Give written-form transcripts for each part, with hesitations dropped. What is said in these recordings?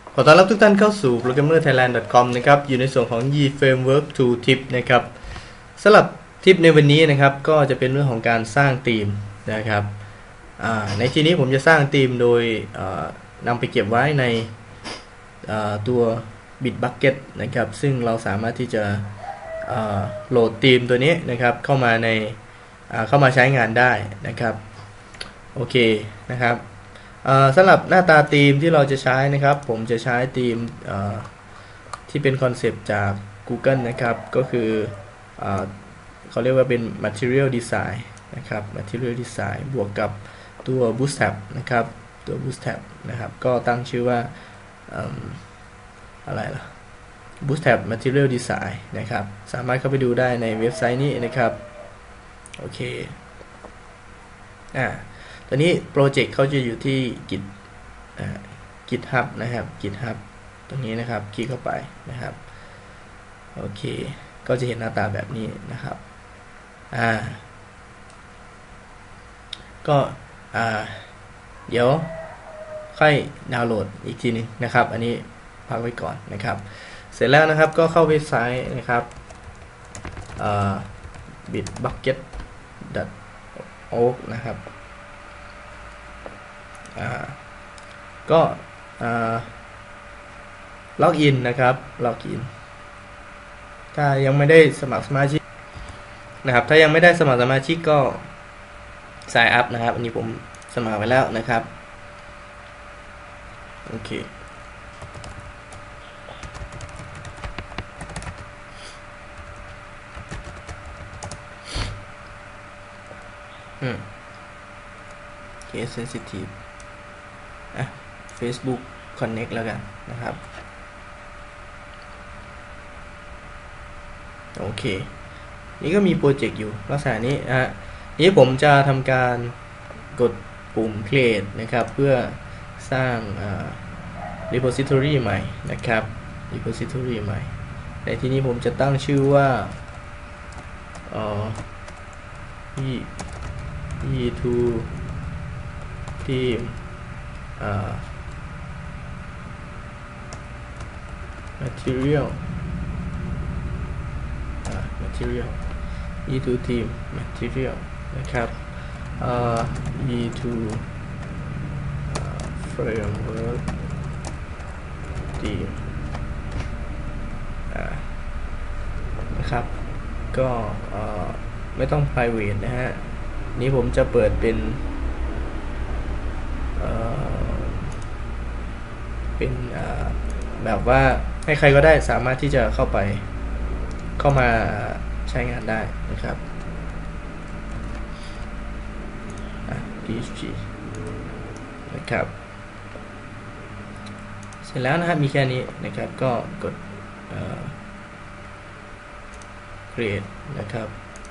ขอต้อนรับทุกท่านเข้าสู่ programmerthailand.com นะครับอยู่ในส่วนของ Yi Framework Tool Tip นะครับสำหรับทิปในวันนี้นะครับก็จะเป็นเรื่องของการสร้างธีมนะครับในที่นี้ผมจะสร้างธีมโดยนำไปเก็บไว้ในตัว Bitbucket นะครับซึ่งเราสามารถที่จะโหลดธีมตัวนี้นะครับเข้ามาใช้งานได้นะครับโอเคนะครับสำหรับหน้าตาธีมที่เราจะใช้นะครับผมจะใช้ธีมที่เป็นคอนเซปต์จาก Google นะครับก็คือเขาเรียกว่าเป็น Material Design นะครับ Material Design บวกกับตัว Bootstrap นะครับตัว Bootstrap นะครับก็ตั้งชื่อว่าอะไรล่ะ Bootstrap Material Design นะครับสามารถเข้าไปดูได้ในเว็บไซต์นี้นะครับโอเคตอนนี้โปรเจกต์เขาจะอยู่ที่ GitHub นะครับ GitHub ตรงนี้นะครับคลิกเข้าไปนะครับโอเคก็จะเห็นหน้าตาแบบนี้นะครับก็เดี๋ยวค่อยดาวน์โหลดอีกทีนึงนะครับอันนี้พักไว้ก่อนนะครับเสร็จแล้วนะครับก็เข้าเว็บไซต์นะครับbitbucket.org นะครับก็ล็อกอินนะครับล็อกอินถ้ายังไม่ได้สมัครสมาชิกนะครับถ้ายังไม่ได้สมัครสมาชิกก็sign upนะครับอันนี้ผมสมัครไว้แล้วนะครับโอเคcase sensitive Facebook Connect แล้วกันนะครับโอเคนี่ก็มีโปรเจกต์อยู่ลักษณะนี้นี้ผมจะทำการกดปุ่ม create นะครับเพื่อสร้างrepository ใหม่นะครับ repository ใหม่ในที่นี้ผมจะตั้งชื่อว่าE2 team material E2 team material นะครับE2 framework team นะครับก็ไม่ต้อง private นะฮะนี้ผมจะเปิดเป็นแบบว่าให้ใครก็ได้สามารถที่จะเข้ามาใช้งานได้นะครับPHP นะครับเสร็จแล้วนะครับมีแค่นี้นะครับก็กดcreate นะครับ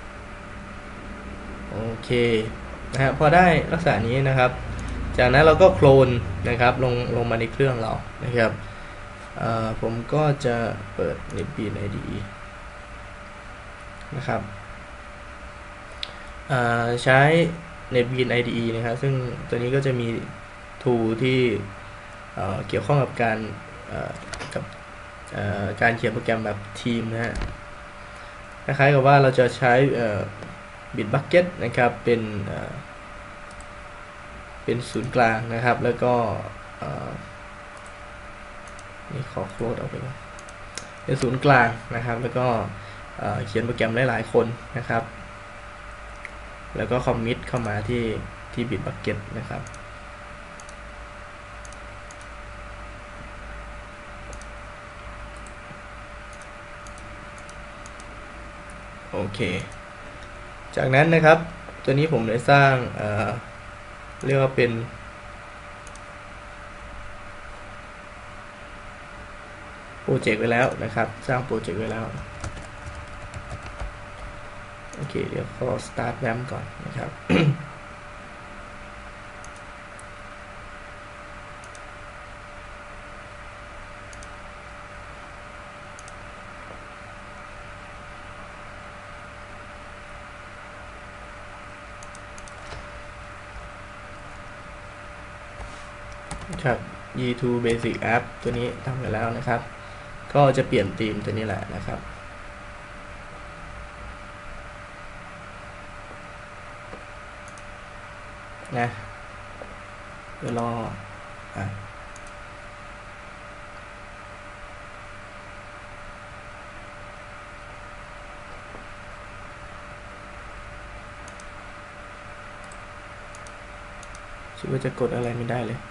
โอเคนะฮะพอได้ลักษณะนี้นะครับจากนั้นเราก็โคลนนะครับลงมาในเครื่องเรานะครับผมก็จะเปิด NetBeans IDE นะครับใช้ NetBeans IDE นะครับซึ่งตัวนี้ก็จะมี tool ที่เกี่ยวข้องกับการเขียนโปรแกรมแบบทีมนะฮะคล้ายๆกับว่าเราจะใช้ Bitbucket นะครับเป็นศูนย์กลางนะครับแล้วก็นี่ขอโค้ดออกไปก่อนเป็นศูนย์กลางนะครับแล้วก็เขียนโปรแกรมหลายๆคนนะครับแล้วก็คอมมิตเข้ามาที่ Bitbucket นะครับโอเคจากนั้นนะครับตัวนี้ผมได้สร้างเรียกว่าเป็นโปรเจกต์ไว้แล้วนะครับสร้างโปรเจกต์ไว้แล้วโอเคเดี๋ยวขอ start ramp ก่อนนะครับ ครับ e2 basic app ตัวนี้ทำไปแล้วนะครับ ก็จะเปลี่ยนธีมตัวนี้แหละนะครับนะเดี๋ยวรอคิดว่าจะกดอะไรไม่ได้เลย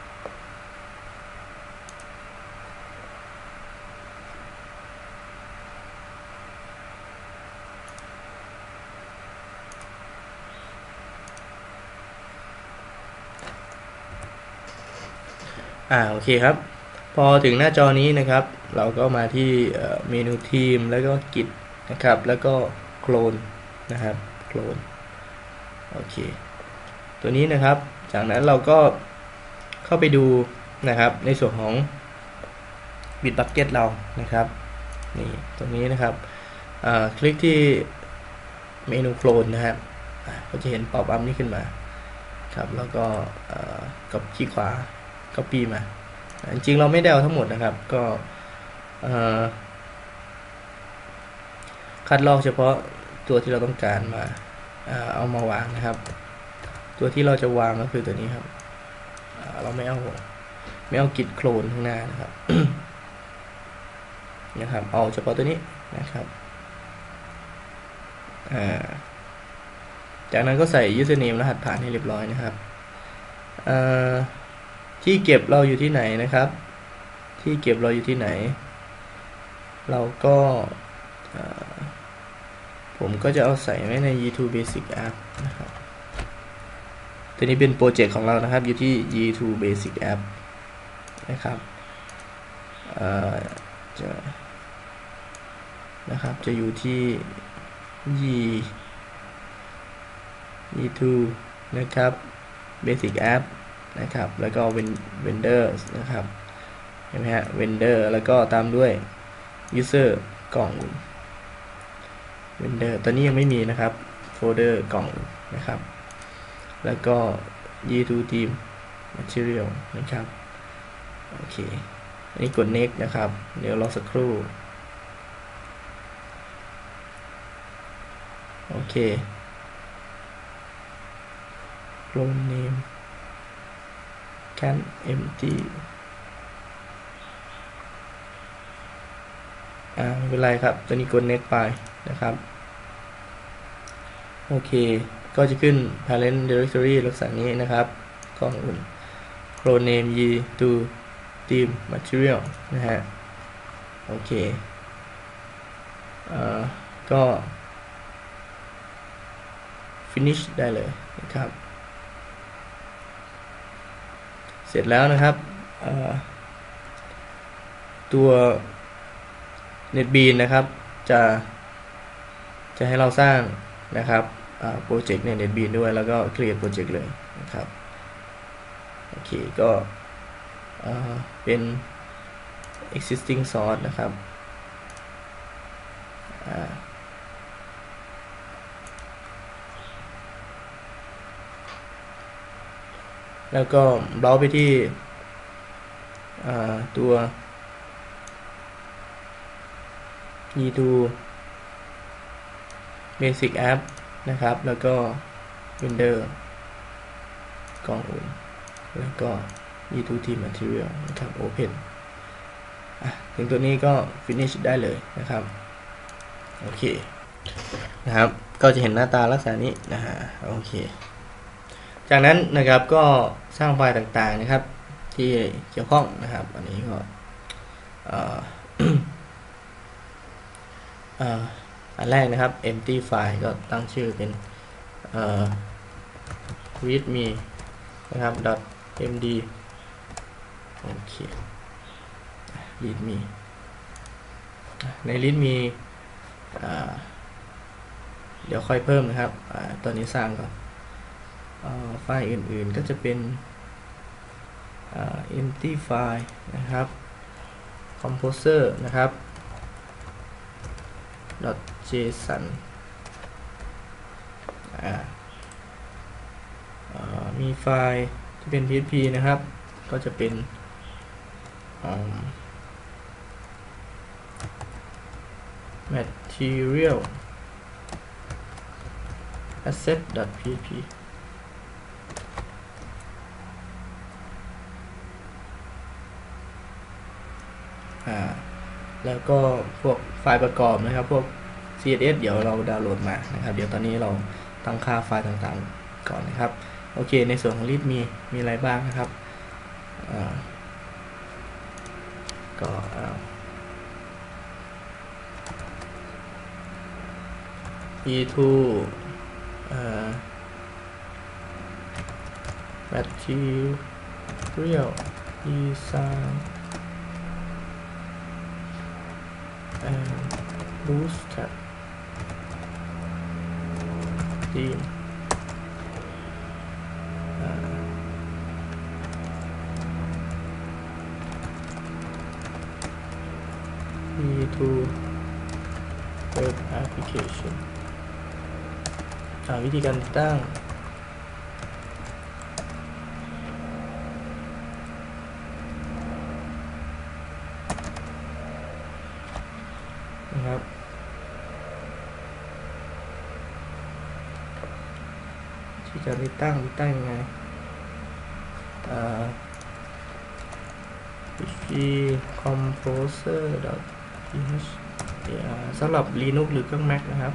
โอเคครับพอถึงหน้าจอนี้นะครับเราก็มาที่เมนูทีมแล้วก็กิจนะครับแล้วก็โคลนนะครับโคลนโอเคตัวนี้นะครับจากนั้นเราก็เข้าไปดูนะครับในส่วนของ Bitbucket เรานะครับนี่ตรงนี้นะครับคลิกที่เมนูโคลนนะครับก็จะเห็นป๊อปอัพนี้ขึ้นมาครับแล้วก็กับคลิกขวา copy มาจริงๆเราไม่ได้เอาทั้งหมดนะครับก็คัดลอกเฉพาะตัวที่เราต้องการมาเอามาวางนะครับตัวที่เราจะวางก็คือตัวนี้ครับเราไม่เอากิจโคลนข้างหน้านะครับนะครับเอาเฉพาะตัวนี้นะครับจากนั้นก็ใส่ username รหัสผ่านให้เรียบร้อยนะครับที่เก็บเราอยู่ที่ไหนนะครับที่เก็บเราอยู่ที่ไหนเราก็ผมก็จะเอาใส่ไว้ใน e2 basic app นะครับตัวนี้เป็นโปรเจกต์ของเรานะครับอยู่ที่ e2 basic app นะครับจะอยู่ที่ e2 นะครับ basic app นะครับแล้วก็ vendors นะครับเห็นไหมฮะ vendor แล้วก็ตามด้วย user กล่อง vendor ตอนนี้ยังไม่มีนะครับโฟลเดอร์กล่องนะครับแล้วก็ e2 team material นะครับโอเคอันนี้กด next นะครับเดี๋ยวรอสักครู่โอเค role name can empty ไม่เป็นไรครับตัวนี้กด next ไปนะครับโอเคก็จะขึ้น parent directory ลักษณะนี้นะครับกล่องอื่น role name e2 team material นะฮะโอเคก็ finish ได้เลยนะครับเสร็จแล้วนะครับตัว NetBeans นะครับจะให้เราสร้างนะครับโปรเจกต์ใน NetBeans ด้วยแล้วก็ create โปรเจกต์เลยนะครับโอเคก็เป็น existing source นะครับแล้วก็เบราว์ไปที่ตัว e2 basic app นะครับแล้วก็ vendor กล่องอื่นแล้วก็ e2 team material นะครับ open ถึงตัวนี้ก็ finish ได้เลยนะครับโอเคนะครับก็จะเห็นหน้าตาลักษณะนี้นะฮะโอเคจากนั้นนะครับก็สร้างไฟล์ต่างๆนะครับที่เกี่ยวข้องนะครับอันนี้ก็อันแรกนะครับ empty file ก็ตั้งชื่อเป็นreadme นะครับ .md โอเค readme ใน readme เดี๋ยวค่อยเพิ่มนะครับตอนนี้สร้างก่อนไฟล์อื่นๆก็จะเป็นempty file นะครับ composer นะครับ .json มีไฟล์ที่เป็น PHP นะครับก็จะเป็น material asset.php แล้วก็พวกไฟล์ประกอบนะครับพวก CSS เดี๋ยวเราดาวน์โหลดมานะครับเดี๋ยวตอนนี้เราตั้งค่าไฟล์ต่างๆก่อนนะครับโอเคในส่วนของ read มีอะไรบ้างนะครับก็ e2 material design and bootstrap theme e2 web application วิธีการติดตั้งนะครับที่จะติดตั้งยังไงphp composer.ph สำหรับ Linux หรือเครื่อง Mac นะครับ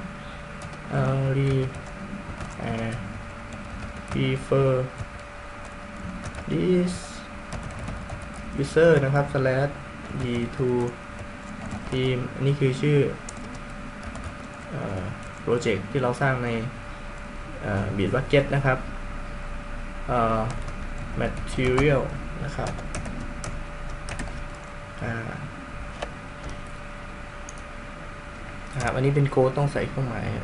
prefer this user นะครับ /d2 team อันนี้คือชื่อโปรเจกต์ที่เราสร้างในBitbucket นะครับmaterial นะครับอันนี้เป็นโค้ดต้องใส่เครื่องหมาย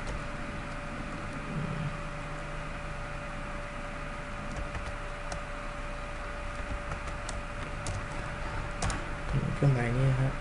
เครื่องหมายนี้ครับ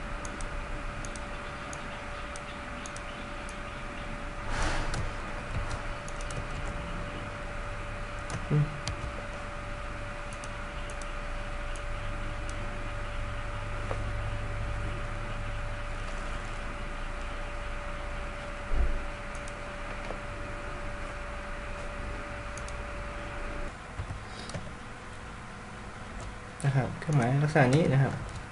นะครับเครื่องหมายลักษณะนี้นะครับ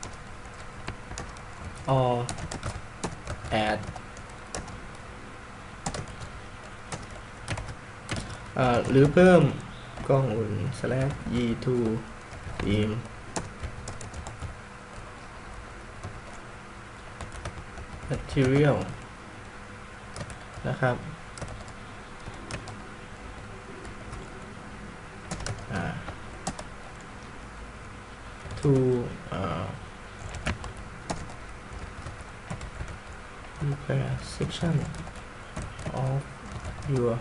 or add หรือเพิ่มกล้องอุ่น /e2 team material นะครับto prepare section of your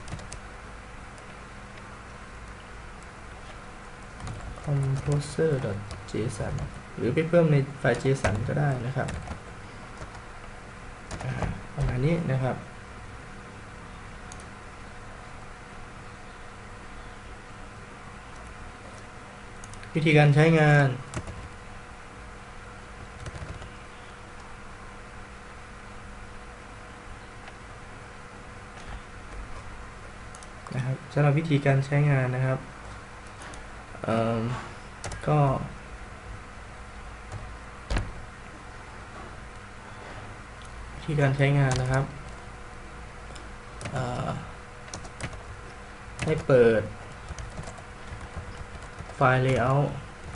composer.json หรือไปเพิ่มในไฟล์ JSON ก็ได้นะครับประมาณนี้นะครับวิธีการใช้งานนะครับสำหรับวิธีการใช้งานนะครับก็วิธีการใช้งานนะครับให้เปิดไฟล์ layout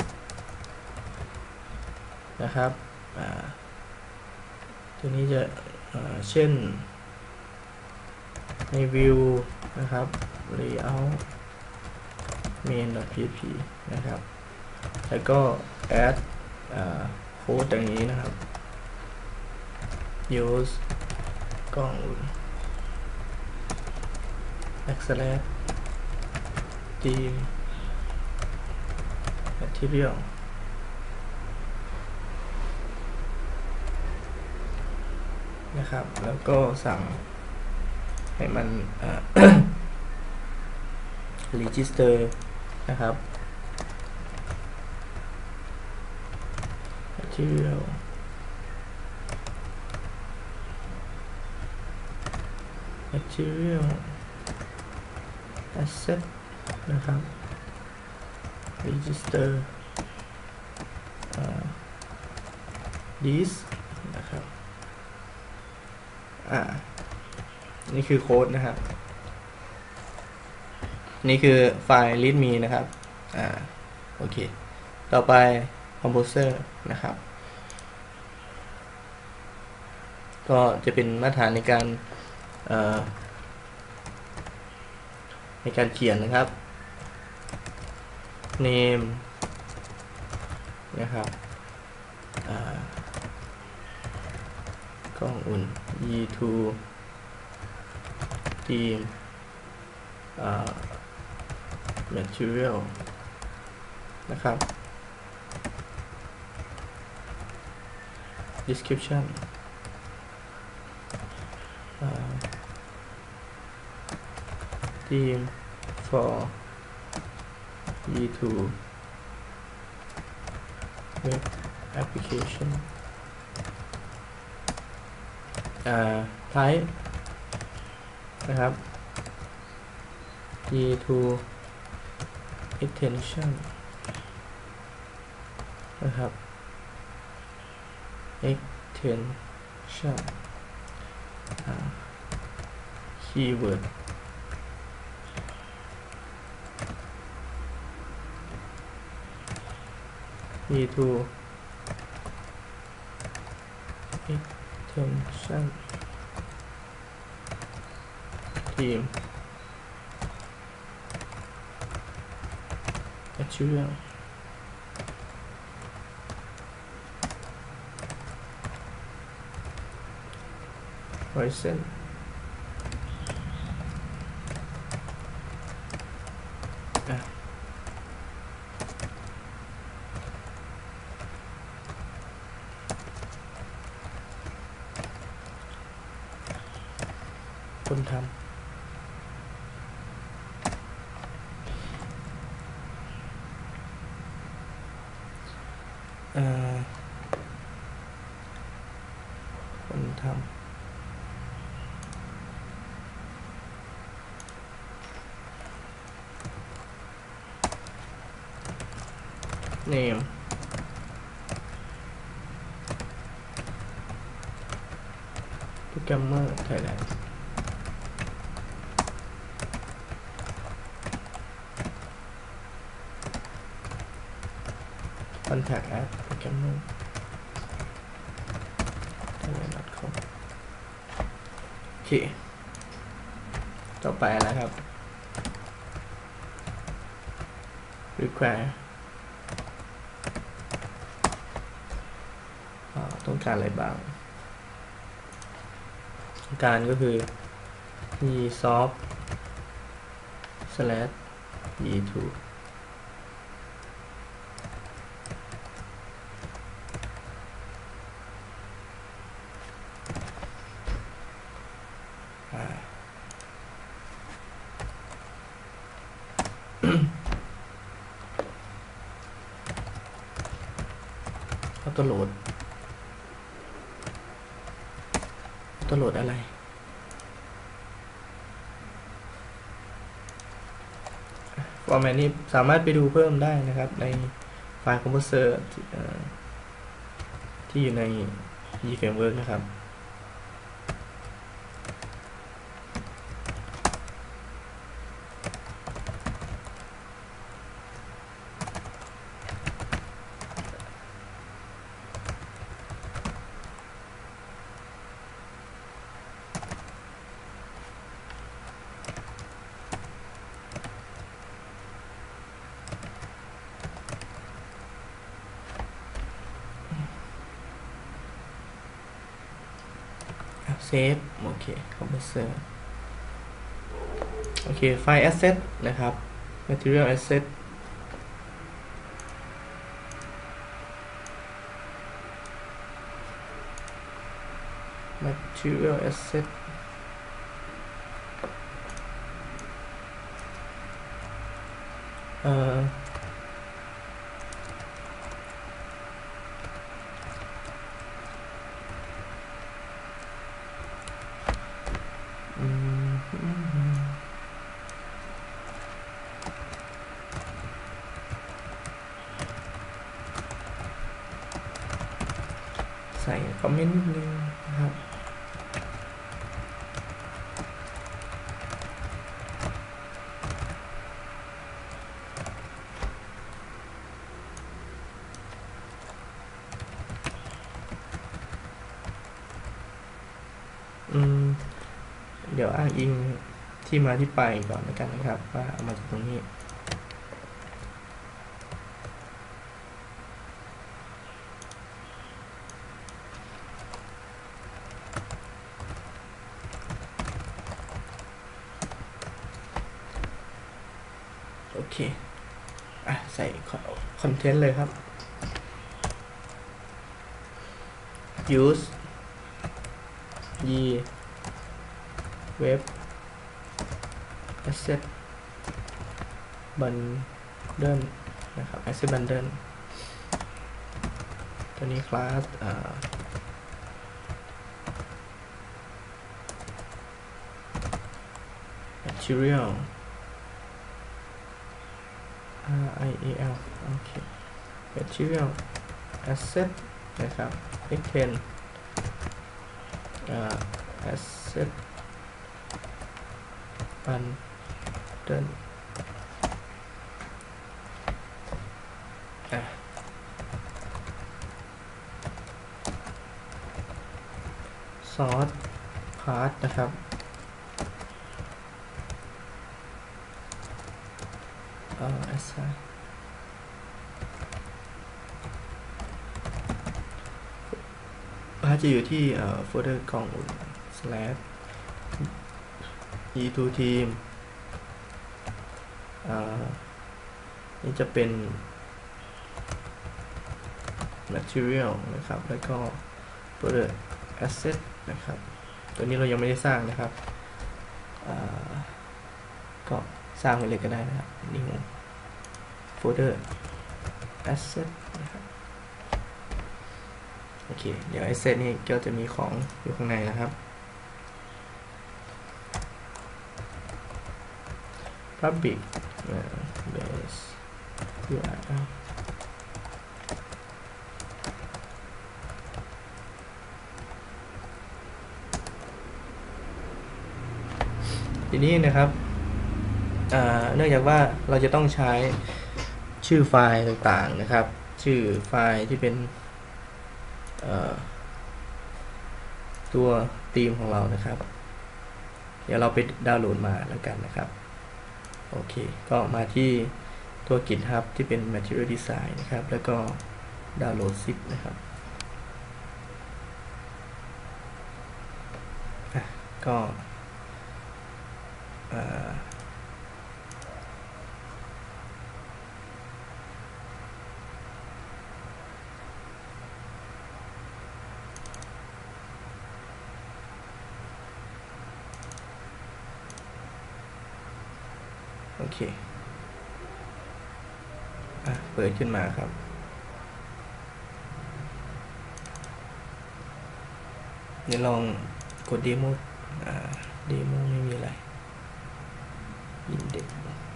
นะครับตัวนี้จะเช่นใน view นะครับ layout main.php นะครับแล้วก็ add โค้ดอย่างนี้นะครับ use กล้องอุ่น /team material นะครับแล้วก็สั่งให้มันregister นะครับ material asset นะครับ register this นะครับนี่คือโค้ดนะครับนี่คือไฟล์ readme นะครับโอเคต่อไป composer นะครับก็จะเป็นมาตรฐานในการเขียนนะครับ name นะครับกล้องอุ่น e2 theme material นะครับ description theme for e2 web application type นะครับ e2 extension นะครับ extension keyword e2 extension theme material horizonคนทำคนทำ name programmer Thailand contact at programmer thailand.com โอเคต่อไปแล้วครับ require ต้องการอะไรบ้างต้องการก็คือ esoft / e2 ตัวโหลดอะไรฟอร์แมตนี้สามารถไปดูเพิ่มได้นะครับในไฟล์ Composer ที่อยู่ใน eFramework นะครับเซฟโอเค Composer โอเคไฟล์ asset นะครับ material asset คอมเมนต์นิดนึงนะครับเดี๋ยวอ้างอิงที่มาที่ไปก่อนแล้วกันนะครับว่าเอามาจากตรงนี้โอเคใส่คอนเทนต์เลยครับ use web asset bundle นะครับ asset bundle ตัวนี้ class material RIAL โอเค material asset นะครับ extend asset bundle source path นะครับassignจะอยู่ที่โฟลเดอร์กล่องอุ่น /e2 team นี่จะเป็น material นะครับแล้วก็ folder asset นะครับตัวนี้เรายังไม่ได้สร้างนะครับก็สร้างไปเลยก็ได้นะครับนี่ง folder asset นะครับโอเคเดี๋ยว asset นี่ก็จะมีของอยู่ข้างในนะครับ public base URL ทีนี้นะครับเนื่องจากว่าเราจะต้องใช้ชื่อไฟล์ต่างๆนะครับชื่อไฟล์ที่เป็นตัวธีมของเรานะครับเดี๋ยวเราไปดาวน์โหลดมาแล้วกันนะครับโอเคก็มาที่ตัว GitHub ที่เป็น Material Design นะครับแล้วก็ดาวน์โหลด zip นะครับก็โอเคเปิดขึ้นมาครับเดี๋ยวลองกดเดโมไม่มีอะไรอินเด็ก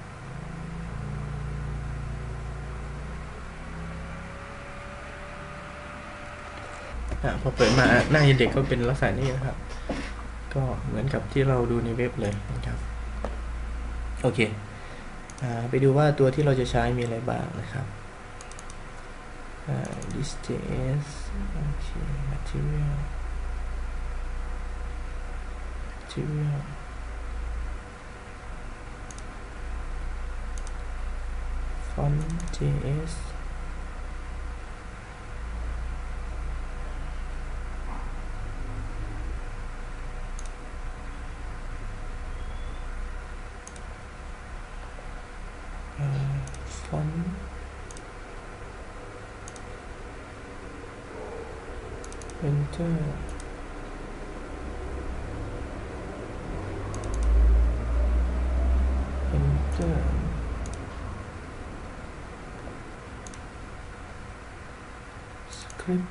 พอเปิดมาหน้าอินเด็กก็เป็นลักษณะนี้นะครับก็เหมือนกับที่เราดูในเว็บเลยนะครับโอเคไปดูว่าตัวที่เราจะใช้มีอะไรบ้างนะครับthis.js โอเค material font.js font enter script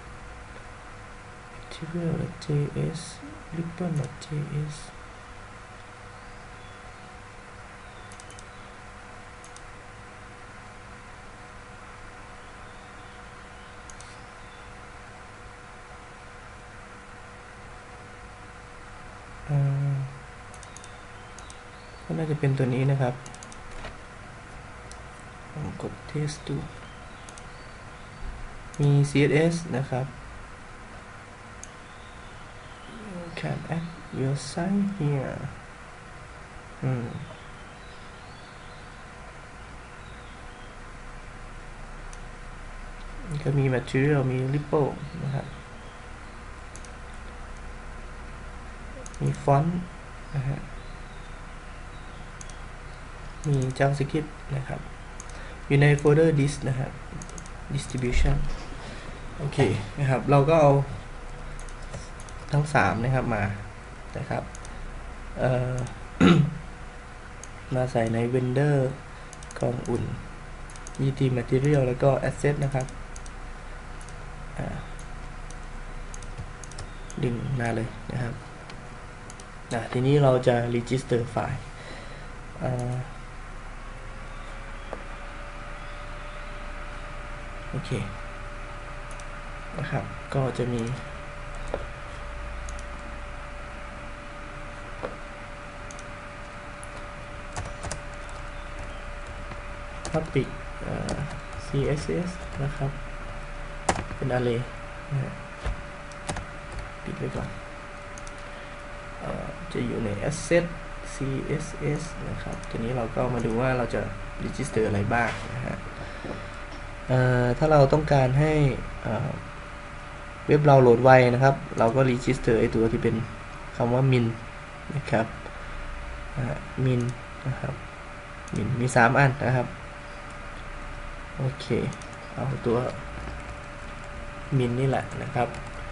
material.js ribbon.js ก็น่าจะเป็นตัวนี้นะครับผมกดเทสดูมี CSS นะครับ can add your site here ก็มี material มี ripple นะครับมี font นะฮะมี JavaScript นะครับอยู่ในโฟลเดอร์ dist นะครับ distribution โอเคนะครับเราก็เอาทั้ง3นะครับมานะครับ มาใส่ใน vendor กล่องอุ่น et material แล้วก็ asset นะครับดึงมาเลยนะครับทีนี้เราจะ register ไฟล์โอเคนะครับก็จะมีpublic CSS นะครับเป็น array นะฮะปิดไว้ก่อนจะอยู่ใน asset CSS นะครับทีนี้เราก็มาดูว่าเราจะ register อะไรบ้างนะฮะถ้าเราต้องการให้เว็บเราโหลดไวนะครับเราก็ register ไอตัวที่เป็นคำว่า min นะครับmin นะครับmin มี3อันนะครับโอเคเอาตัว min นี่แหละนะครับ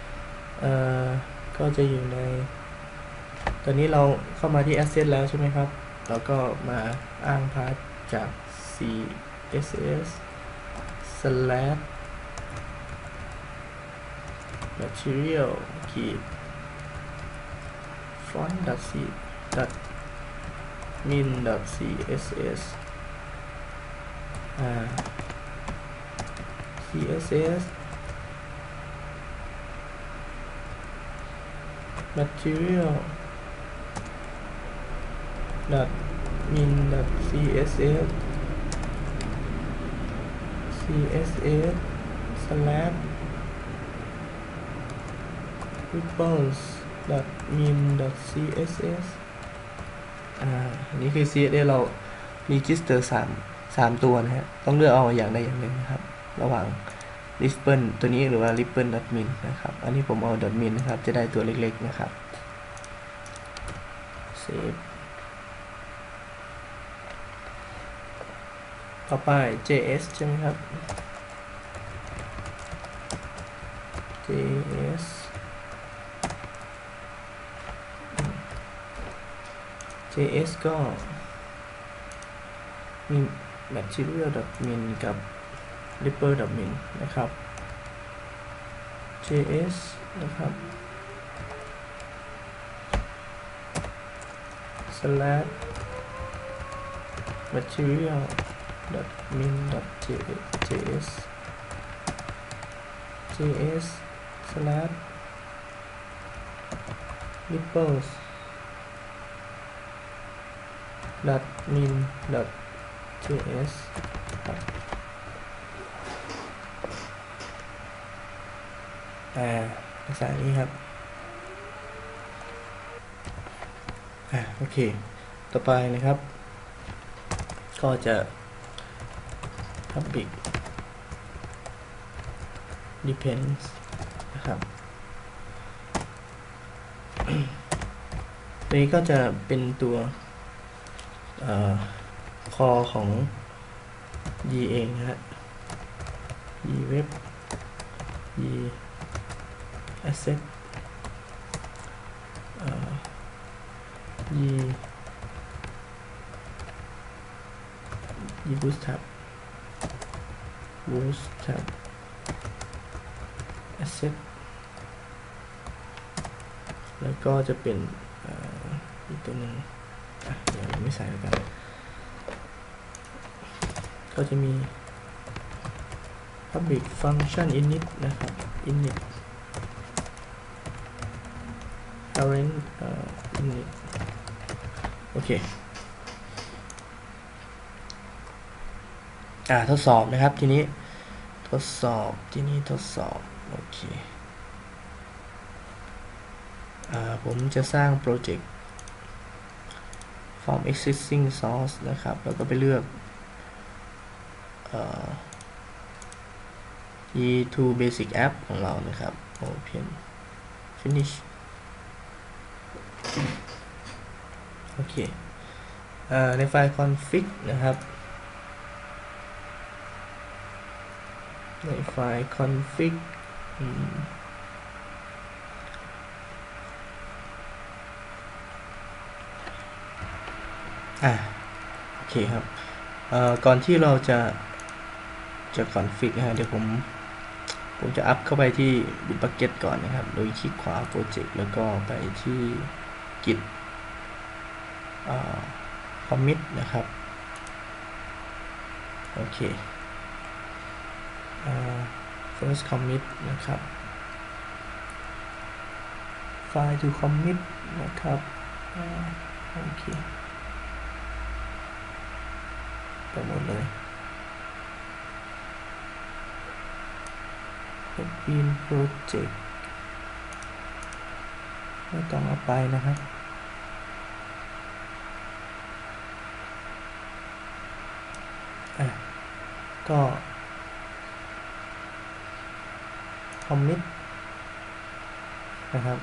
ก็จะอยู่ในตอนนี้เราเข้ามาที่ asset แล้วใช่ไหมครับเราก็มาอ้างพาสจาก css slash material ขีด font min css css material min css slash ripples min css นี่คือ CSS เรา register 3ตัวนะฮะต้องเลือกเอาอย่างใดอย่างหนึ่งนะครับระหว่าง ripple ตัวนี้หรือว่า ripple.min นะครับอันนี้ผมเอา .min นะครับจะได้ตัวเล็กๆนะครับ save ต่อไป JS ใช่ไหมครับ JS ก็มี material.min กับ ripple.min นะครับ JS นะครับ slash material.min.js JS slash ripples min js ภาษานี้ครับโอเคต่อไปนะครับก็จะ public depends นะครับตัวนี้ก็จะเป็นตัวคอของ y เองนะฮะ y web y asset y bootstrap asset แล้วก็จะเป็นอีกตัวหนึ่งเดี๋ยวไม่ใส่แล้วกันก็จะมี public function init นะครับ init current โอเคทดสอบนะครับทีนี้ทดสอบโอเคผมจะสร้างโปรเจกต์ from existing source นะครับแล้วก็ไปเลือก e2 basic app ของเรานะครับ open finish โอเคในไฟล์ config นะครับในไฟล์ config โอเคครับก่อนที่เราจะconfig นะฮะเดี๋ยวผมจะอัพเข้าไปที่ Bitbucket ก่อนนะครับโดยคลิกขวาโปรเจกต์แล้วก็ไปที่ git commit นะครับโอเคfirst commit นะครับ file to commit นะครับโอเคไปหมดเลยเป็นโปรเจกต์ไม่ต้องเอาไปนะครับก็ commit นะครับ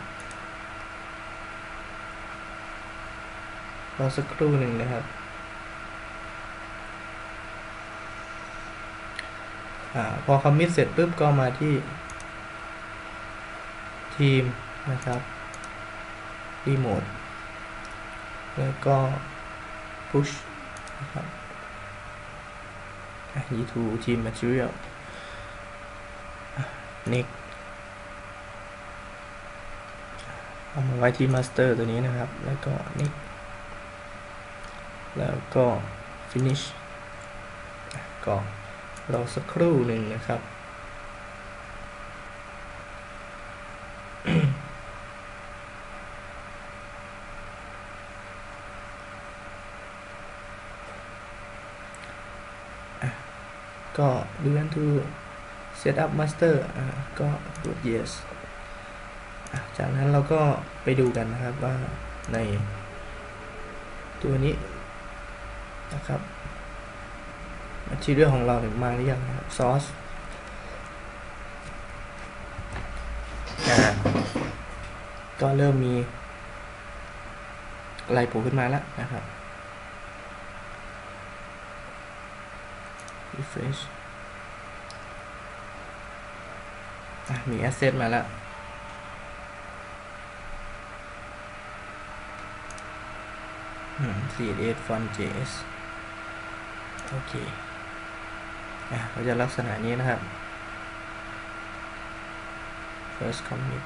รอสักครู่หนึ่งนะครับพอ commit เสร็จปุ๊บก็มาที่ทีมนะครับ remote แล้วก็ push นะครับe2 team material next เอามาไว้ที่ master ตัวนี้นะครับแล้วก็ next แล้วก็ finish ก็รอสักครู่หนึ่งนะครับก็ do you want to set up master ก็กด yes จากนั้นเราก็ไปดูกันนะครับว่าในตัวนี้นะครับ material ของเราเนี่ยมาหรือยังนะครับ source ก็เริ่มมีอะไรโผล่ขึ้นมาแล้วนะครับ refresh มี asset มาแล้วcreate font.js โอเคก็จะลักษณะนี้นะครับ first commit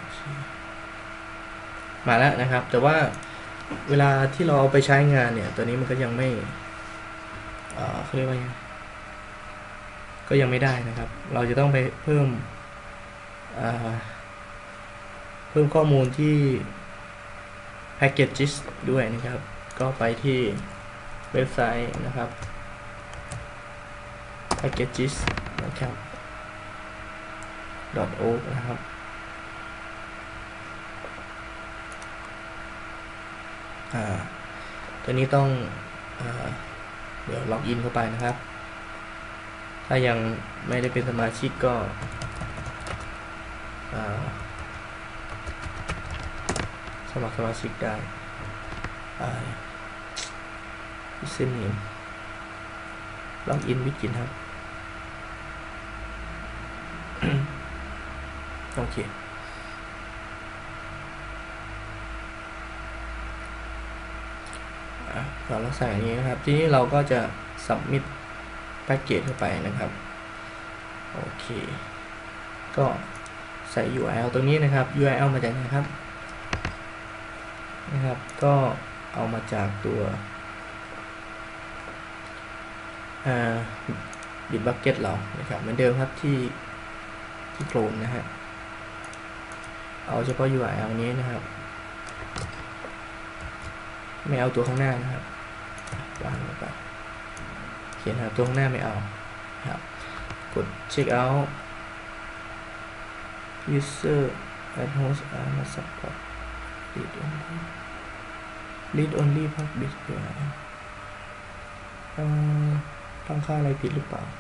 มาแล้วนะครับแต่ว่าเวลาที่เราเอาไปใช้งานเนี่ยตัวนี้มันก็ยังไม่เขาเรียกว่าไงก็ยังไม่ได้นะครับเราจะต้องไปเพิ่มข้อมูลที่ packages ด้วยนะครับก็ไปที่เว็บไซต์นะครับ packages นะครับ .org นะครับตัวนี้ต้องเดี๋ยวล็อกอินเข้าไปนะครับถ้ายังไม่ได้เป็นสมาชิกก็สมัครสมาชิกได้เส้นนี้ล็อกอินวิกินครับ โอเคก็ลักษณะนี้นะครับทีนี้เราก็จะ submit package เข้าไปนะครับโอเคก็ใส่ URL ตรงนี้นะครับ URL มาจากไหนนะครับก็เอามาจากตัวBitbucket เรานะครับเหมือนเดิมครับที่โคลนนะฮะเอาเฉพาะ URL นี้นะครับไม่เอาตัวข้างหน้านะครับวางลงไปเขียนหาตัวข้างหน้าไม่เอาครับกด check out user and host are not support read only public ตั้งค่าอะไรผิดหรือเปล่า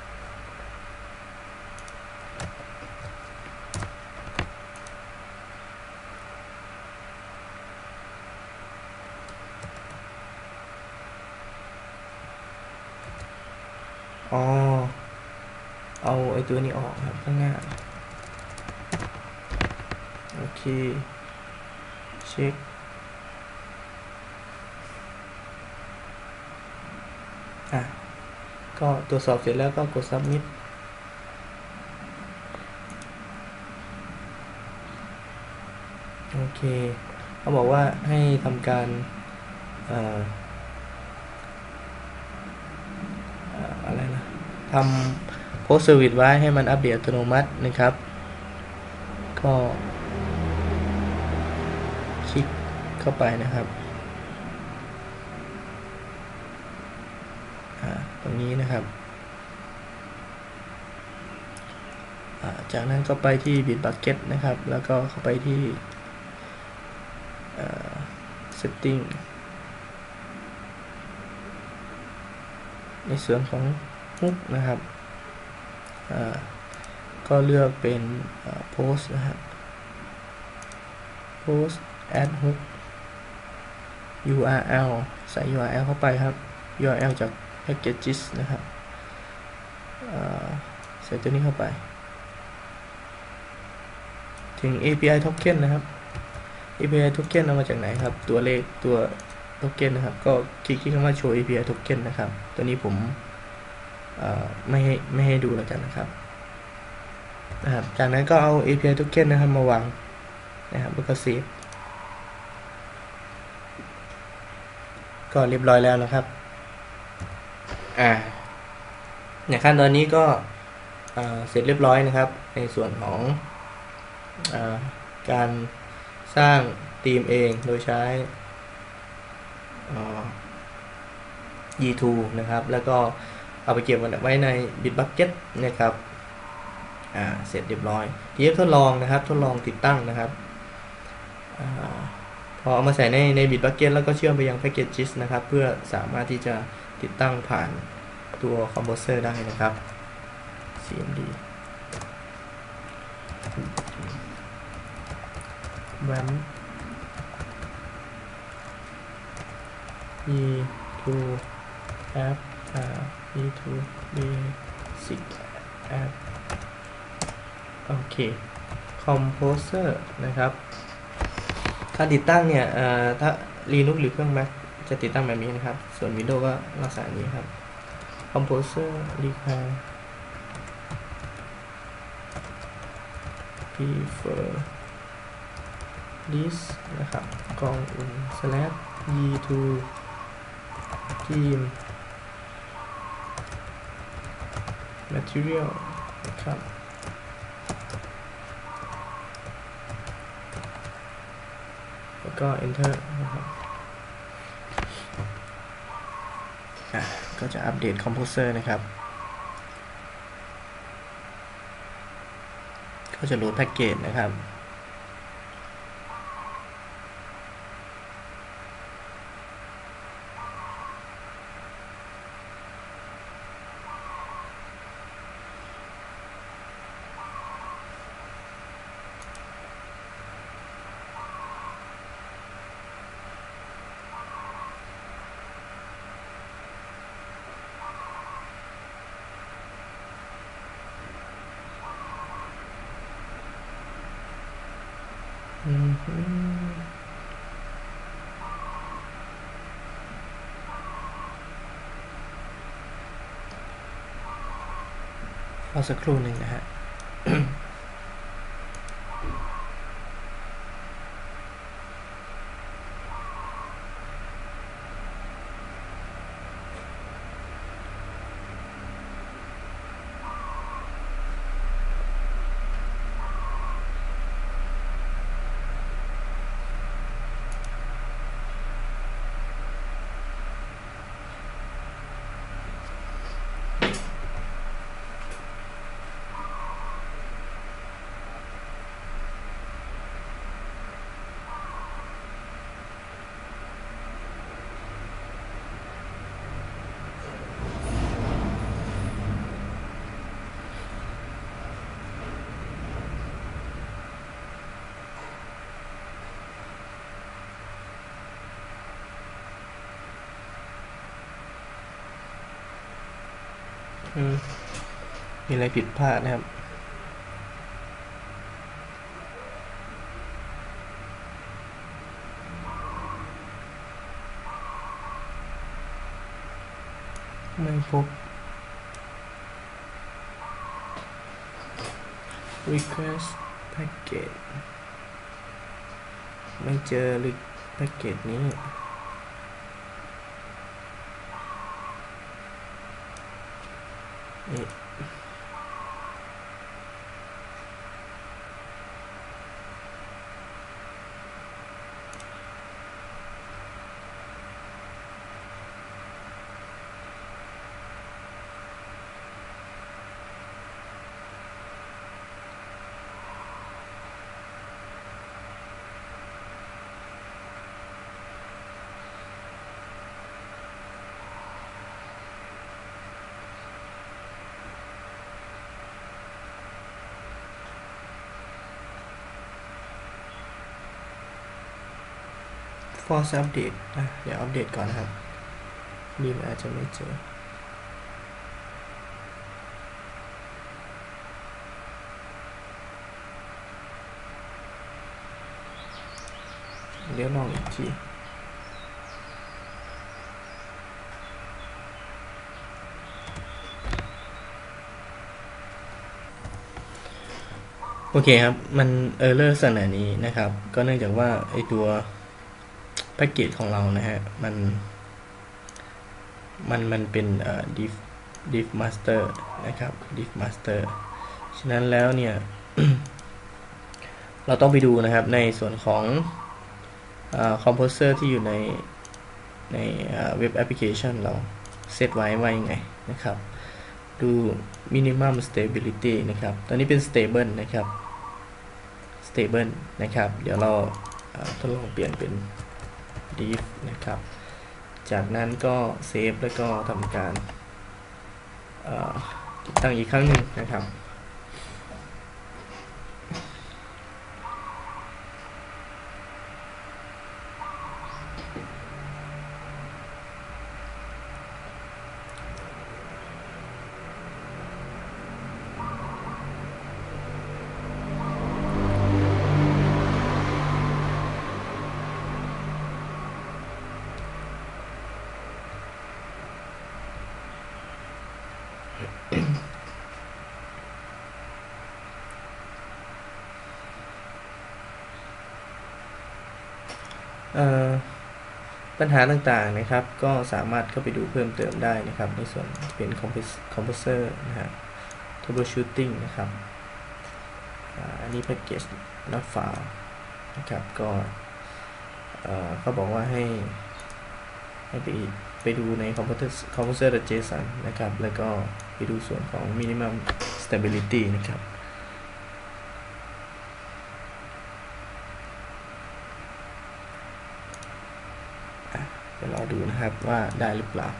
อ๋อเอาไอ้ตัวนี้ออกครับข้างหน้าโอเคเช็คก็ตรวจสอบเสร็จแล้วก็กด submit โอเคเขาบอกว่าให้ทำการอะไรนะทำ post service ไว้ให้มันอัปเดตอัตโนมัตินะครับก็คลิกเข้าไปนะครับตรงนี้นะครับจากนั้นก็ไปที่ Bitbucket นะครับแล้วก็เข้าไปที่setting ในส่วนของ hook นะครับก็เลือกเป็นpost นะครับ post add hook URL ใส่ URL เข้าไปครับ URL จาก packages นะครับใส่ตัวนี้เข้าไปถึง API token นะครับ API token เอามาจากไหนครับตัวเลขตัว token นะครับก็คลิกที่คำว่า show API token นะครับตัวนี้ผมไม่ให้ดูแล้วกันนะครับจากนั้นก็เอา API token นะครับมาวางนะครับแล้วก็เซฟก็เรียบร้อยแล้วนะครับในขั้นตอนนี้ก็เสร็จเรียบร้อยนะครับในส่วนของการสร้างธีมเองโดยใช้ E2 นะครับแล้วก็เอาไปเก็บไว้ใน Bitbucket นะครับเสร็จเรียบร้อยทีนี้ทดลองนะครับทดลองติดตั้งนะครับพอเอามาใส่ใน Bitbucket แล้วก็เชื่อมไปยัง Packages นะครับเพื่อสามารถที่จะติดตั้งผ่านตัว Composer ได้นะครับ cmd RAM E2 app E2 basic app โอเค Composer นะครับการติดตั้งเนี่ยถ้า Linux หรือเครื่อง Mac จะติดตั้งแบบนี้นะครับส่วน Windows ก็ลักษณะนี้ครับ Composer require prefer this นะครับกองอุ่น /e2 team material นะครับแล้วก็ enter นะครับก็จะอัปเดต Composer นะครับก็จะโหลดแพ็กเกจนะครับรอสักครู่หนึ่งนะฮะมีอะไรผิดพลาดนะครับไม่พบ request packet ไม่เจอหรือแพ็กเกจนี้นี่force update เดี๋ยวอัปเดตก่อนนะครับนี่มันอาจจะไม่เจอเดี๋ยวลองอีกทีโอเคครับมันerror ลักษณะนี้นะครับก็เนื่องจากว่าไอตัวแพ็กเกจของเรานะฮะมันเป็นdiv master นะครับ div master ฉะนั้นแล้วเนี่ย เราต้องไปดูนะครับในส่วนของcomposer ที่อยู่ในเว็บแอปพลิเคชันเราเซตไว้ยังไงนะครับดู minimum stability นะครับตอนนี้เป็น stable นะครับ stable นะครับเดี๋ยวเราทดลองเปลี่ยนเป็น div นะครับจากนั้นก็เซฟแล้วก็ทำการติดตั้งอีกครั้งหนึ่งนะครับปัญหาต่างๆนะครับก็สามารถเข้าไปดูเพิ่มเติมได้นะครับในส่วนเป็น composer นะฮะ troubleshooting นะครับอันนี้ package not found นะครับก็เขาบอกว่าให้ไปดูใน composer.json นะครับแล้วก็ไปดูส่วนของ minimum stability นะครับเดี๋ยวเราดูนะครับว่าได้หรือเปล่า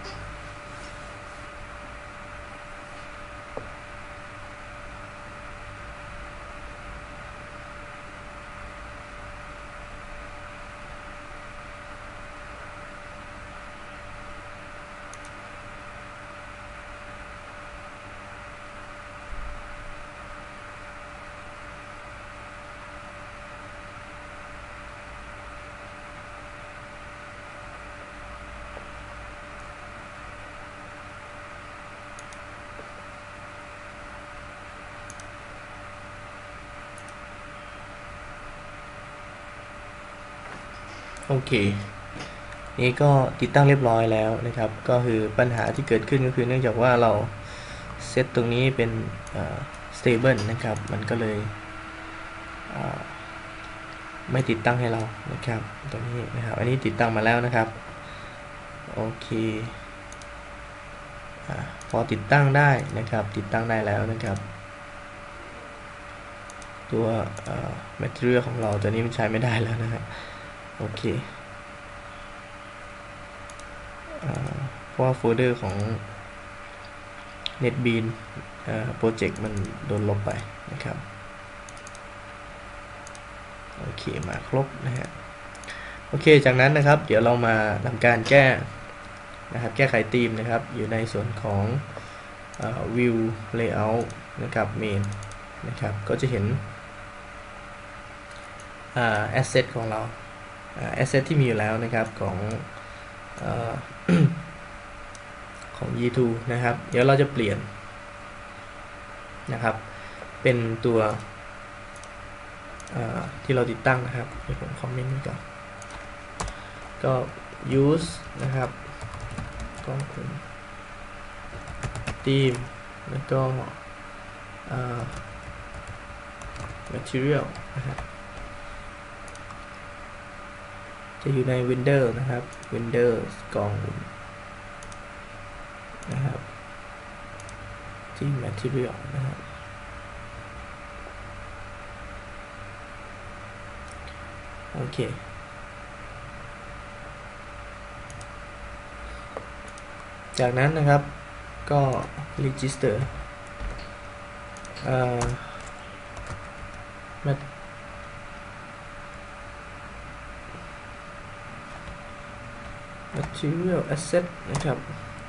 โอเคนี่ก็ติดตั้งเรียบร้อยแล้วนะครับก็คือปัญหาที่เกิดขึ้นก็คือเนื่องจากว่าเราเซตตรงนี้เป็นstable นะครับมันก็เลยไม่ติดตั้งให้เรานะครับตรงนี้นะครับอันนี้ติดตั้งมาแล้วนะครับโอเคพอติดตั้งได้นะครับติดตั้งได้แล้วนะครับตัวmaterial ของเราตัวนี้มันใช้ไม่ได้แล้วนะครับโอเคเพราะว่าโฟลเดอร์ของ NetBeans โปรเจกต์มันโดนลบไปนะครับโอเคมาครบนะฮะโอเคจากนั้นนะครับเดี๋ยวเรามาทำการแก้นะครับแก้ไขธีมนะครับอยู่ในส่วนของ view layout นะครับ main นะครับก็จะเห็นasset ของเราasset ที่มีอยู่แล้วนะครับของ E2 นะครับเดี๋ยวเราจะเปลี่ยนนะครับเป็นตัวที่เราติดตั้งนะครับเดี๋ยวผมคอมเมนต์ก่อนก็ use นะครับก็เป็นธีมแล้วก็material นะครับจะอยู่ใน Windows นะครับ Windows กล่องนะครับที่ material นะครับโอเคจากนั้นนะครับก็ register material asset นะครับ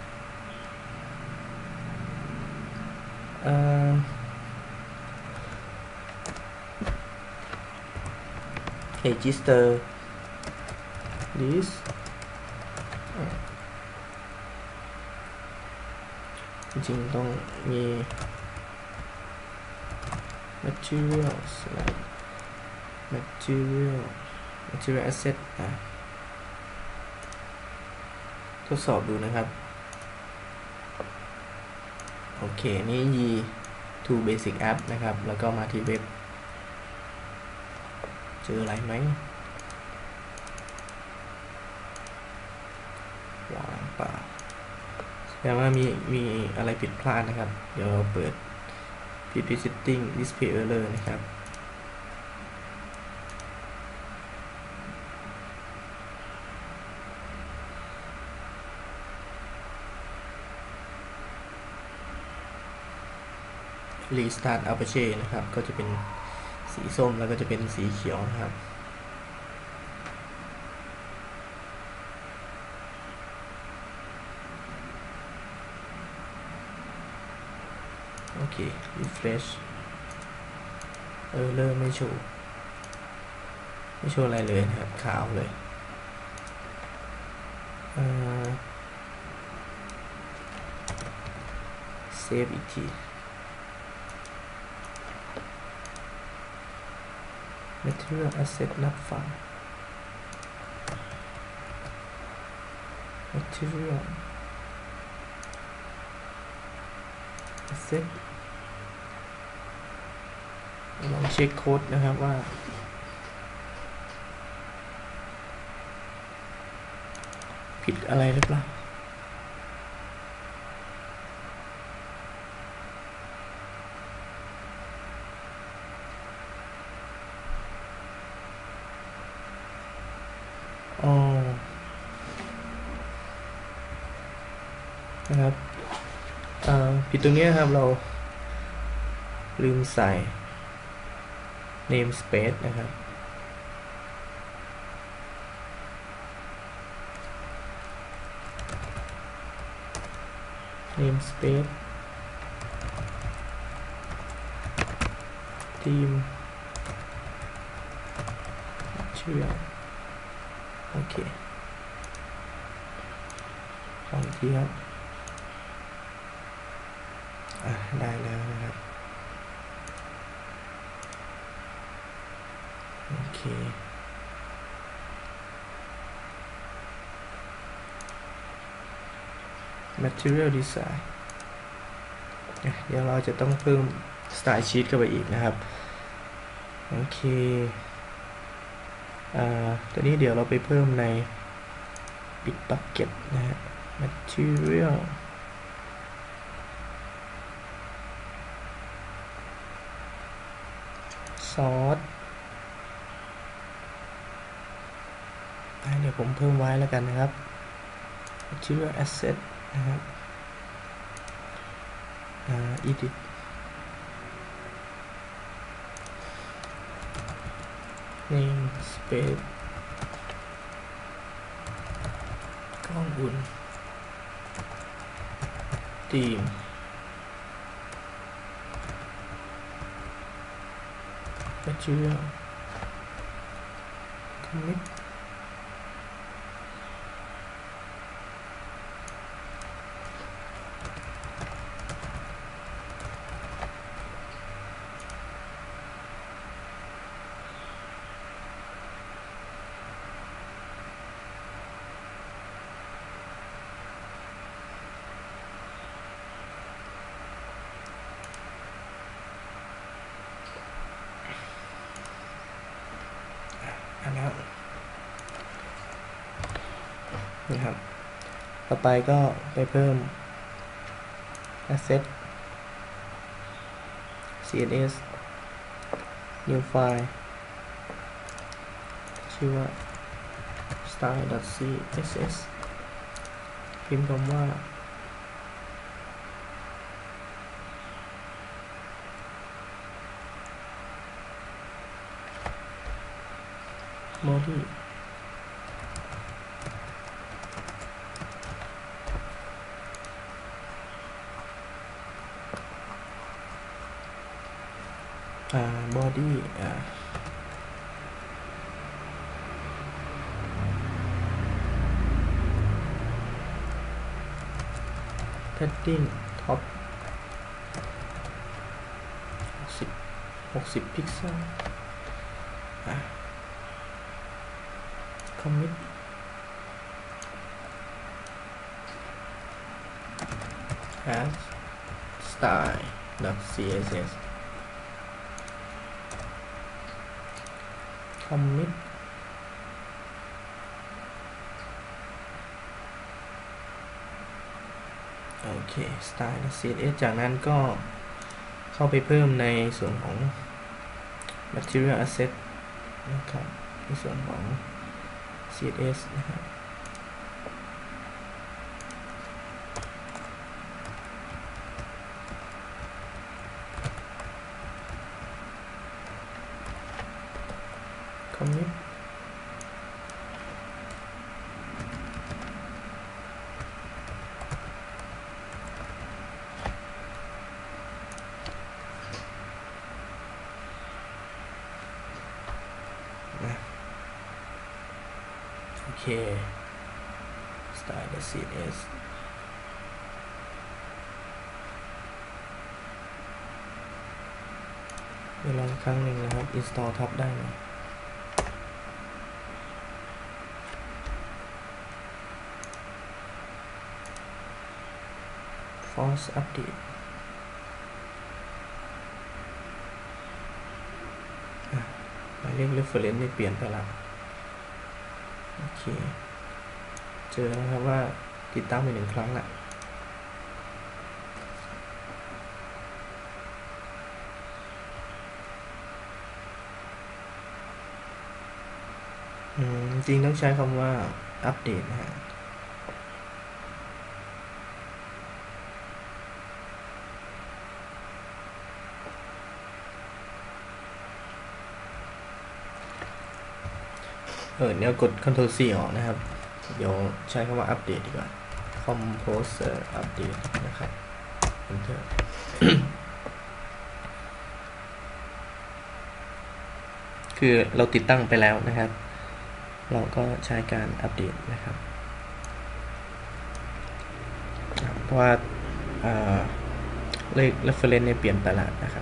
register list จริงๆต้องมี material asset ทดสอบดูนะครับโอเคนี่ to basic app นะครับแล้วก็มาที่เว็บเจออะไรไหมว่างเปล่าแสดงว่ามีอะไรผิดพลาดนะครับเดี๋ยวเราเปิด PP setting display error นะครับRestart Apache นะครับก็จะเป็นสีส้มแล้วก็จะเป็นสีเขียวนะครับโอเค refresh error ไม่โชว์อะไรเลยนะครับขาวเลยเซฟอีกที material asset นับฟัง material asset ลองเช็คโค้ดนะครับว่าผิดอะไรหรือเปล่านะครับผิดตรงนี้ครับเราลืมใส่ namespace นะครับ namespace team ชื่อโอเคลองทีครับได้แล้วนะครับโอเค material design เดี๋ยวเราจะต้องเพิ่ม style sheet เข้าไปอีกนะครับโอเคตัวนี้เดี๋ยวเราไปเพิ่มใน bit bucket นะฮะ material source เดี๋ยวผมเพิ่มไว้แล้วกันนะครับ material asset นะครับ edit namespace กล้องอุ่น team material commitนะครับนี่ครับต่อไปก็ไปเพิ่ม asset css new file ชื่อว่า style.css พิมพ์คำว่าbody body padding top 60 พิกเซลcommit as style.css commitโอเค style.css จากนั้นก็เข้าไปเพิ่มในส่วนของ material asset นะครับในส่วนของ CSS นะครับ commitโอเค style.css เดี๋ยวลองครั้งหนึ่งนะครับ install ทับได้ไหมforce update หมายเลข reference ไม่เปลี่ยนไปแล้วโอเคเจอนะครับว่าติดตั้งไป1 ครั้งละจริงต้องใช้คำว่าอัปเดตนะฮะเนี่ยกด Ctrl C ออกนะครับเดี๋ยวใช้คำว่าอัปเดตดีกว่า Composer Update นะครับ Enter คือเราติดตั้งไปแล้วนะครับเราก็ใช้การอัปเดตนะครับเพราะว่าเลข reference เนี่ยเปลี่ยนไปแล้วนะครับ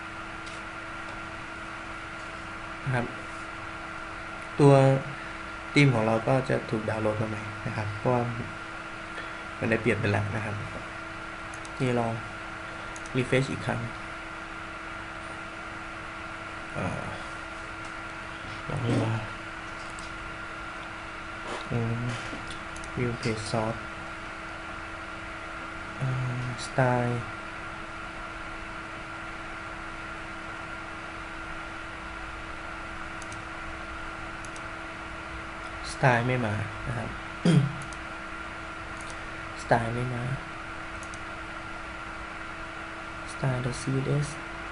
นะครับตัวธีมของเราก็จะถูกดาวน์โหลดมาใหม่นะครับเพราะว่ามันได้เปลี่ยนไปแล้วนะครับนี่ลองรีเฟรชอีกครั้งลองดูว่าview page source สไตล์ไม่มานะครับ สไตล์ไม่มา style.css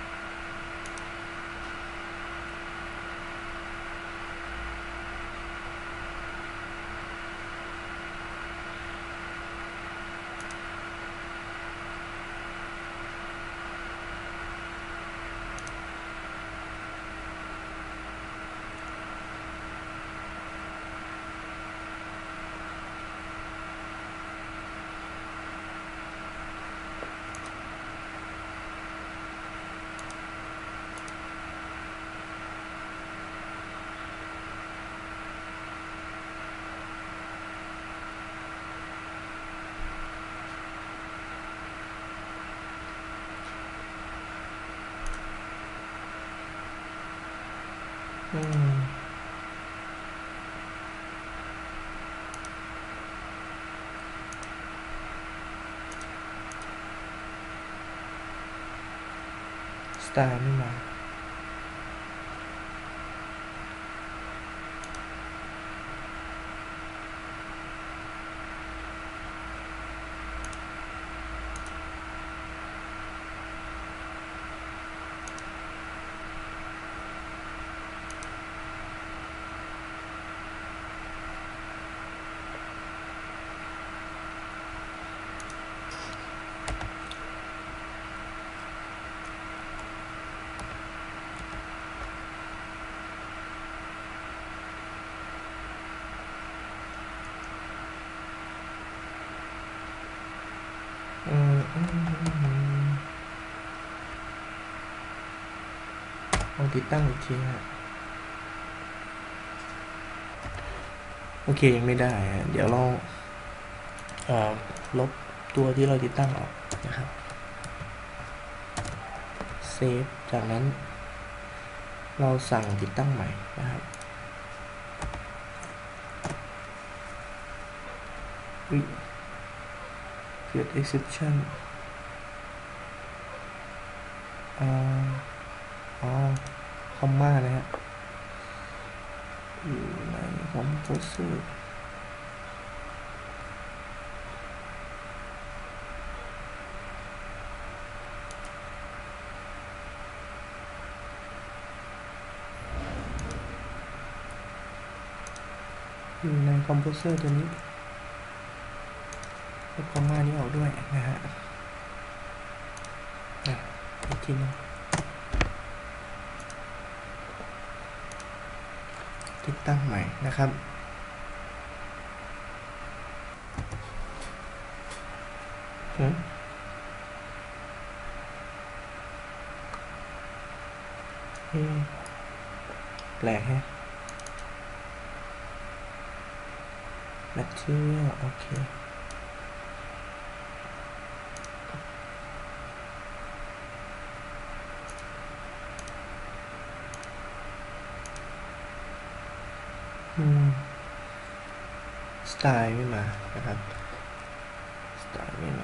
สไตล์ไม่มาลองติดตั้งอีกทีฮะโอเคยังไม่ได้เดี๋ยวเราลบตัวที่เราติดตั้งออกนะครับเซฟจากนั้นเราสั่งติดตั้งใหม่นะครับเกิด exception คอมมานะฮะอยู่ในคอมโพสเซอร์ตัวนี้แล้วคอมมานี้ออกด้วยนะฮะอีกทีนึงติดตั้งใหม่นะครับแปลกฮะmaterial โอเคสไตล์ไม่มานะครับสไตล์ไม่มา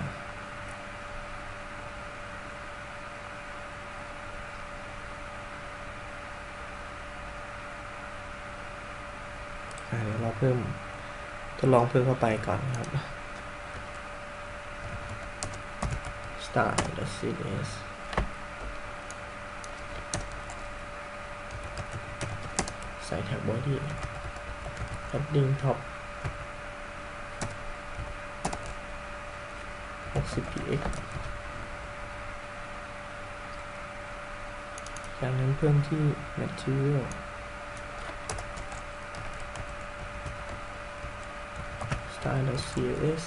เดี๋ยวเราทดลองเพิ่มเข้าไปก่อนนะครับ style.css ใส่แท็บ body padding top 60px จากนั้นเพิ่มที่ material style.css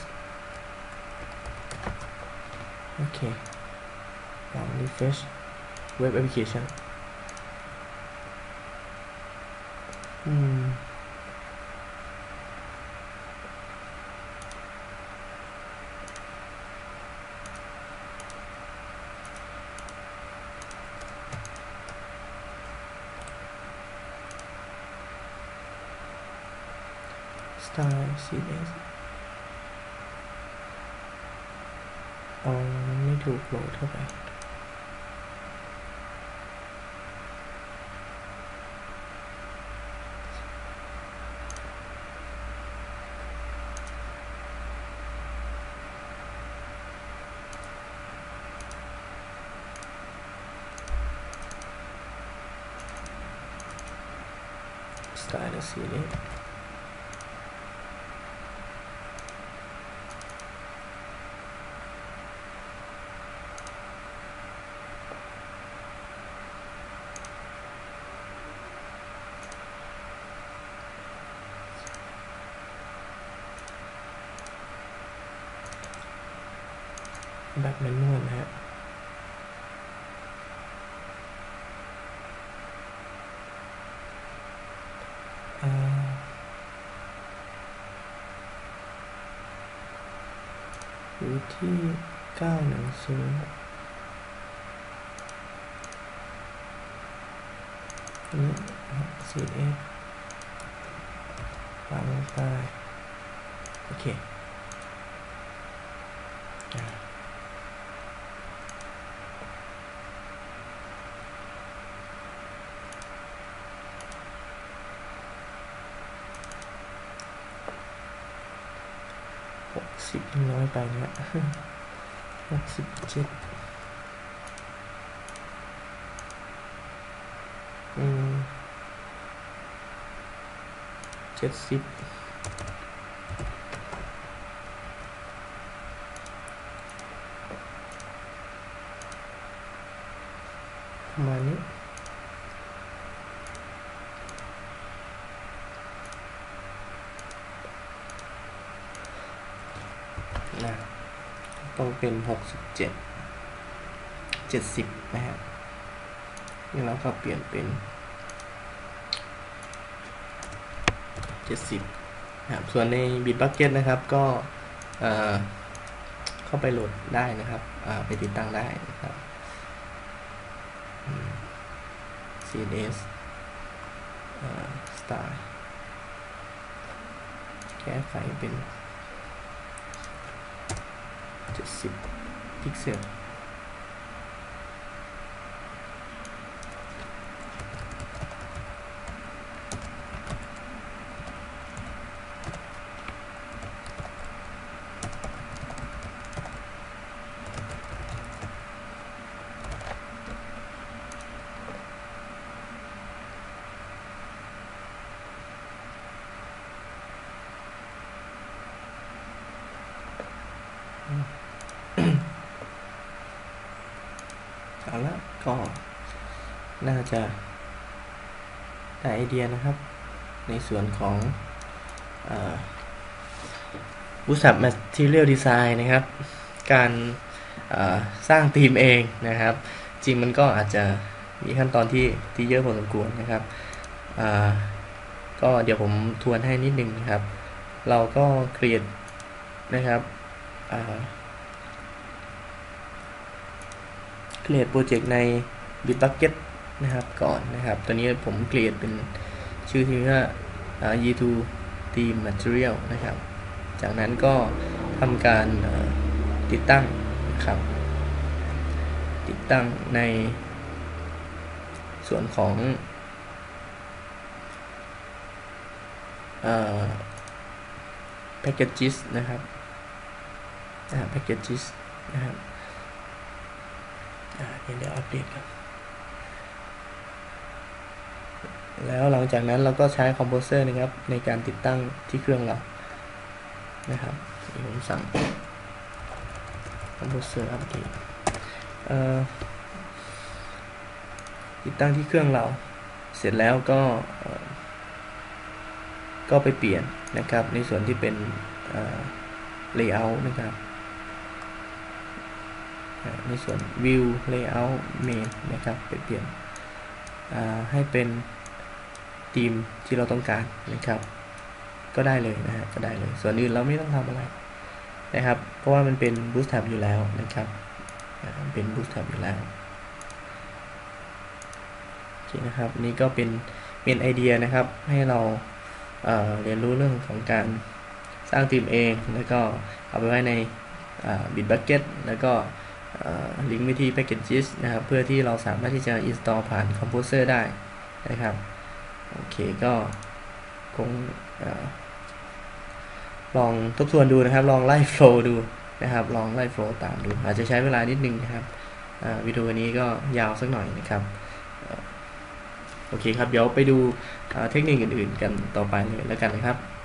โอเคลอง refresh web application ส style CSS มันไม่ถูกโหลดเข้าไปstyle CSSแบบแมนนวลนะฮะอยู่ที่910นี่ CSS วางลงไปโอเค60น้อยไปนะ6770ประมาณนี้นะต้องเป็น70นะฮะนี่เราก็เปลี่ยนเป็น70นะครับส่วนใน Bitbucket นะครับก็เข้าไปโหลดได้นะครับไปติดตั้งได้นะครับCSS style แก้ไขเป็น70พิกเซลเอาละก็น่าจะได้ไอเดียนะครับในส่วนของBootstrap Material Design นะครับการสร้างธีมเองนะครับจริงมันก็อาจจะมีขั้นตอนที่เยอะพอสมควรนะครับก็เดี๋ยวผมทวนให้นิดนึงนะครับเราก็ create นะครับcreate project ใน Bitbucket นะครับก่อนนะครับตอนนี้ผม create เป็นชื่อที่ว่าy2 theme material นะครับจากนั้นก็ทำการติดตั้งนะครับติดตั้งในส่วนของpackages นะครับpackages นะครับเดี๋ยวอัปเดตครับแล้วหลังจากนั้นเราก็ใช้ Composer นะครับในการติดตั้งที่เครื่องเรานะครับผมสั่ง Composer อัปเดตติดตั้งที่เครื่องเราเสร็จแล้วก็ไปเปลี่ยนนะครับในส่วนที่เป็นlayout นะครับในส่วน view layout main นะครับไปเปลี่ยนให้เป็นธีมที่เราต้องการนะครับก็ได้เลยนะฮะก็ได้เลยส่วนอื่นเราไม่ต้องทำอะไรนะครับเพราะว่ามันเป็น Bootstrap อยู่แล้วนะครับเป็น Bootstrap อยู่แล้วโอเคนะครับนี่ก็เป็นไอเดียนะครับให้เราเรียนรู้เรื่องของการสร้างทีมเองแล้วก็เอาไปไว้ในBitbucket แล้วก็ลิงก์ไปที่ packages นะครับเพื่อที่เราสามารถที่จะ install ผ่าน Composer ได้นะครับโอเคก็คงลองทบทวนดูนะครับลองไล่โฟล์ดูนะครับลองไล่โฟล์ตามดูอาจจะใช้เวลานิดนึงนะครับวิดีโอนี้ก็ยาวสักหน่อยนะครับโอเคครับเดี๋ยวไปดูเทคนิคอื่นๆกันต่อไปเลยแล้วกันนะครับ